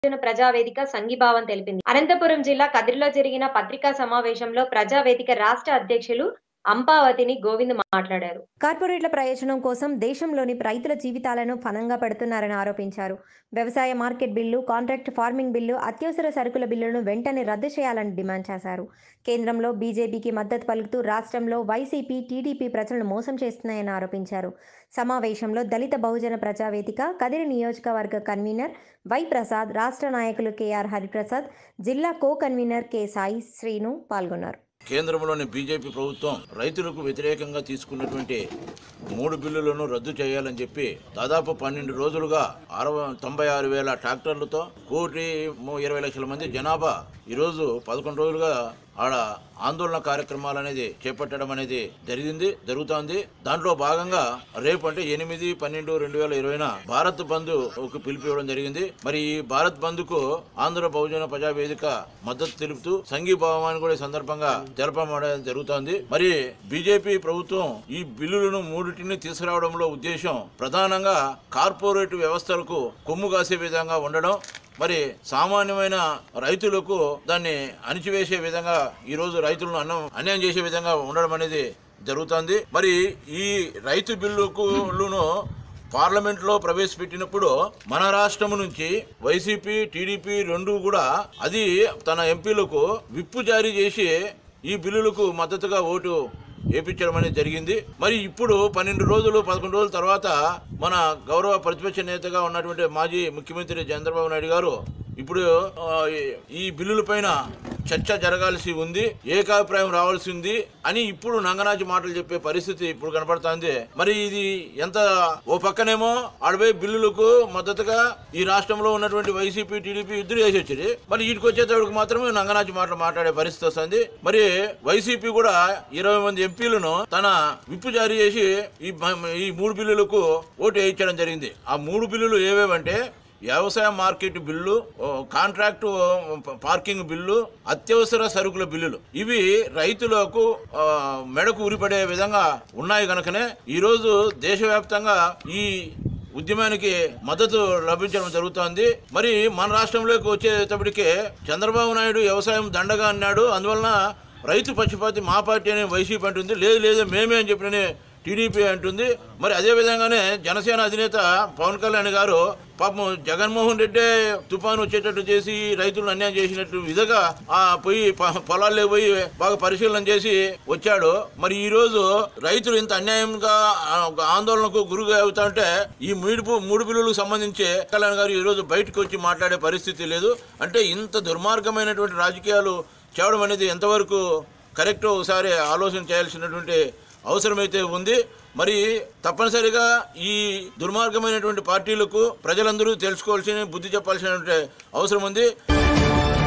ప్రజావేదిక సంఘీభావం తెలిపింది. అనంతపురం జిల్లా కదిరిలో జరిగిన పత్రికా సమావేశంలో ప్రజావేదిక రాష్ట్ర అధ్యక్షులు అంపావతిని గోవింద్ మాట్లాడారు. కార్పొరేట్ల ప్రయోజనం కోసం దేశంలోని రైతుల జీవితాలను ఫలంగా పెడుతున్నారని ఆరోపించారు. వ్యవసాయ market bill, contract farming bill, అత్యవసర సరుకుల బిల్లులను వెంటనే రద్దు చేయాలని డిమాండ్ చేశారు. కేంద్రంలో బీజేపీకి మద్దతు పలుకుతూ రాష్ట్రంలో వైసీపీ, టీడీపీ ప్రజలను మోసం చేస్తున్నాయని ఆరోపించారు. సమావేశంలో దళిత బహుజన ప్రజావేదిక కదిరి నియోజకవర్గ కన్వీనర్ వై ప్రసాద్, రాష్ట్ర నాయకులు కెఆర్ హరిప్రసాద్, జిల్లా co convener K Sai Srinu పాల్గొన్నారు. కేంద్రంలోని బీజేపీ ప్రభుత్వం రైతులకు వ్యతిరేకంగా తీసుకున్నటువంటి 3 బిల్లులను రద్దు చేయాలని చెప్పి దాదాపు 12 రోజులుగా 96,000 ట్రాక్టర్లతో 1,20,00,000 మంది జనాభా ఈరోజు 11 రోజులుగా ఆడ ఆందోళన కార్యక్రమాలు అనేది చేపట్టడం అనేది జరుగుతోంది. దాంట్లో భాగంగా రేపు అంటే 8/12/2020 భారత్ బంద్ పిలిపివ్వడం జరిగింది. మరి ఈ భారత్ బంద్ కు ఆంధ్ర బహుజన ప్రజావేదిక మద్దతు తెలుపుతూ సంఘీభావాన్ని కూడా సందర్భంగా తెలపడం జరుగుతోంది. మరి బీజేపీ ప్రభుత్వం ఈ బిల్లులను 3టిని తీసుకురావడంలో ఉద్దేశం ప్రధానంగా కార్పొరేట్ వ్యవస్థలకు కొమ్ము కాసే విధంగా ఉండడం, మరి సామాన్యమైన రైతులకు దాన్ని అణిచివేసే విధంగా ఈ రోజు రైతులను అన్యాయం చేసే విధంగా ఉండడం అనేది జరుగుతుంది. మరి ఈ రైతు బిల్లులను పార్లమెంట్ లో ప్రవేశపెట్టినప్పుడు మన రాష్ట్రం నుంచి వైసీపీ, టీడీపీ రెండు కూడా అది తన ఎంపీలకు విప్పు జారీ చేసి ఈ బిల్లులకు మద్దతుగా ఓటు వేయించడం అనేది జరిగింది. మరి ఇప్పుడు 12 రోజులు 11 రోజుల తర్వాత మన గౌరవ ప్రతిపక్ష నేతగా ఉన్నటువంటి మాజీ ముఖ్యమంత్రి చంద్రబాబు నాయుడు గారు ఇప్పుడు ఈ బిల్లుల పైన చర్చ జరగాల్సి ఉంది, ఏకాభిప్రాయం రావాల్సి ఉంది అని ఇప్పుడు నంగనాచి మాటలు చెప్పే పరిస్థితి ఇప్పుడు కనపడుతోంది. మరి ఇది ఎంత ఓ పక్కనేమో అడవై బిల్లులకు మద్దతుగా ఈ రాష్ట్రంలో ఉన్నటువంటి వైసీపీ, టీడీపీ ఇద్దరు వేసి వచ్చేది, మరి వీటికి వచ్చేటప్పటికి మాత్రమే నంగనాచి మాటలు మాట్లాడే పరిస్థితి వస్తుంది. మరి వైసీపీ కూడా 20 మంది ఎంపీలను తన విప్పు జారీ చేసి ఈ 3 బిల్లులకు ఓటు వేయించడం జరిగింది. ఆ 3 బిల్లులు ఏవేవంటే వ్యవసాయ market bill, contract parking bill, అత్యవసర సరుకుల బిల్లులు. ఇవి రైతులకు మెడకు ఉరిపడే విధంగా ఉన్నాయి కనుకనే ఈరోజు దేశవ్యాప్తంగా ఈ ఉద్యమానికి మద్దతు లభించడం జరుగుతోంది. మరి మన రాష్ట్రంలోకి వచ్చేటప్పటికే చంద్రబాబు నాయుడు వ్యవసాయం దండగా అన్నాడు, అందువలన రైతు పక్షపాతి మా పార్టీ అని వైసీపీ అంటుంది, లేదు మేమే అని చెప్పినని టీడీపీ అంటుంది. మరి అదే విధంగానే జనసేన అధినేత పవన్ కళ్యాణ్ గారు పాపం జగన్మోహన్ రెడ్డి తుఫాను వచ్చేటట్టు చేసి రైతులను అన్యాయం చేసినట్టు విధంగా పోయి పొలాల్లో పోయి బాగా పరిశీలన చేసి వచ్చాడు. మరి ఈ రోజు రైతులు ఇంత అన్యాయంగా ఆందోళనకు గురిగా అవుతా ఉంటే ఈ 3 బిల్లులకు సంబంధించి కళ్యాణ్ గారు ఈ రోజు బయటకు వచ్చి మాట్లాడే పరిస్థితి లేదు. అంటే ఇంత దుర్మార్గమైనటువంటి రాజకీయాలు చేయడం అనేది ఎంతవరకు కరెక్ట్ ఒకసారి ఆలోచన చేయాల్సినటువంటి అవసరమైతే ఉంది. మరి తప్పనిసరిగా ఈ దుర్మార్గమైనటువంటి పార్టీలకు ప్రజలందరూ తెలుసుకోవాల్సిన, బుద్ధి చెప్పాల్సినటువంటి అవసరం ఉంది.